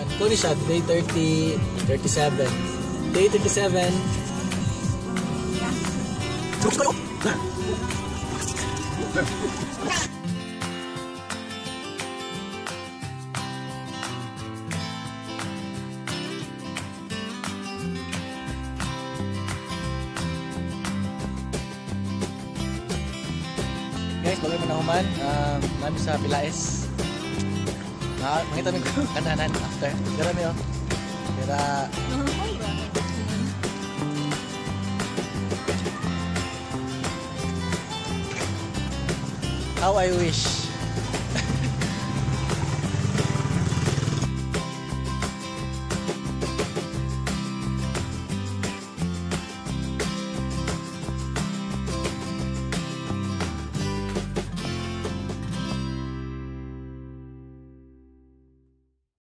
Kuni siya, day 30, 37. Day 37. Guys, bagay mo na human. Nami sa Pilaes. Mangita mo yung kananan after. Dira mo yun. Dira. How I wish